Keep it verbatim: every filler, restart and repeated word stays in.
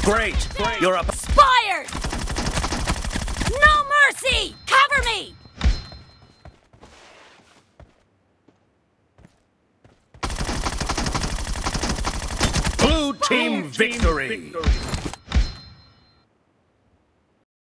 Great! You're up. Expired! No mercy! Cover me! Blue team victory!